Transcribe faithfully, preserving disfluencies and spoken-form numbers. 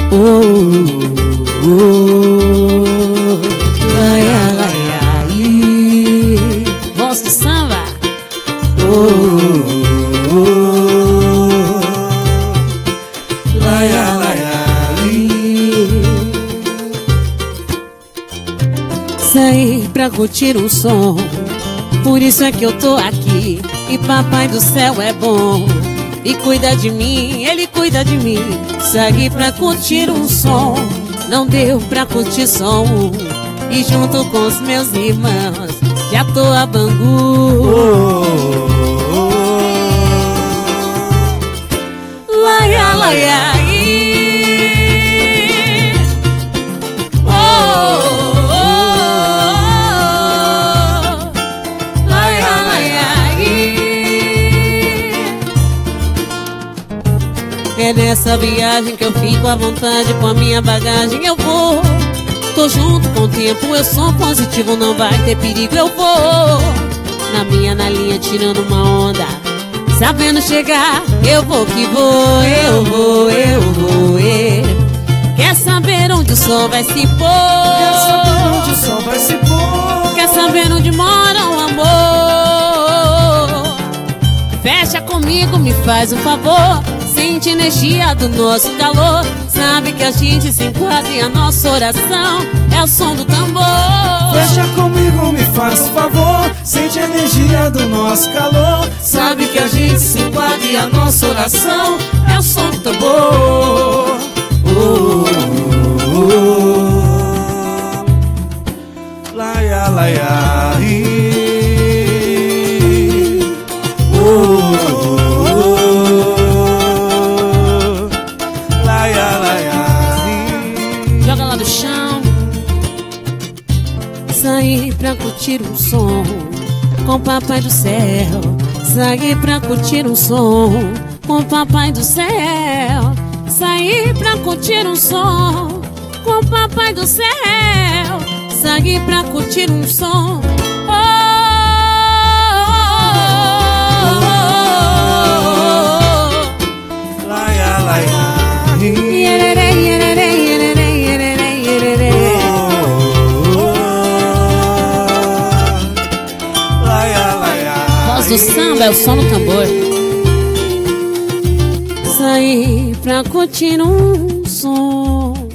Oh, oh, laia, laia, i. Voz de samba. Oh, oh, laia, laia, i. Saí pra curtir um som, por isso é que eu tô aqui. E papai do céu é bom e cuida de mim, ele cuida de mim. Saí pra curtir um som, não deu pra curtir só um. E junto com os meus irmãos, já tô a Bangu. Oh, oh, oh. Laia, laia, i. Oh, oh, oh. Laia, laia, i. É nessa viagem que eu fico à vontade, com a minha bagagem eu vou. Tô junto com o tempo, eu sou positivo, não vai ter perigo, eu vou. Na minha, na linha, tirando uma onda, sabendo chegar, eu vou que vou, eu vou, eu vou, eu. Quer saber onde o sol vai se pôr? Quer saber onde o sol vai se pôr? Quer saber onde mora o amor? Fecha comigo, me faz um favor. Sente a energia do nosso calor. Sabe que a gente se enquadra e a nossa oração é o som do tambor. Fecha comigo, me faz um favor. Sente a energia do nosso calor. Sabe que a gente se enquadra e a nossa oração é o som do tambor. Oh, oh, oh. Laia, laia, i. Oh, oh, oh. Laia, laia, i. Joga lá no chão. Saí pra curtir um som com o papai do céu. Saí pra curtir um som com o papai do céu. Saí pra curtir um som com o papai do céu. Saí pra curtir um som. Oh, oh, oh, oh. Laia, laia, i. Iererê, iererê, iererê, iererê, iererê. Voz do samba é o som do tambor. Saí pra curtir um som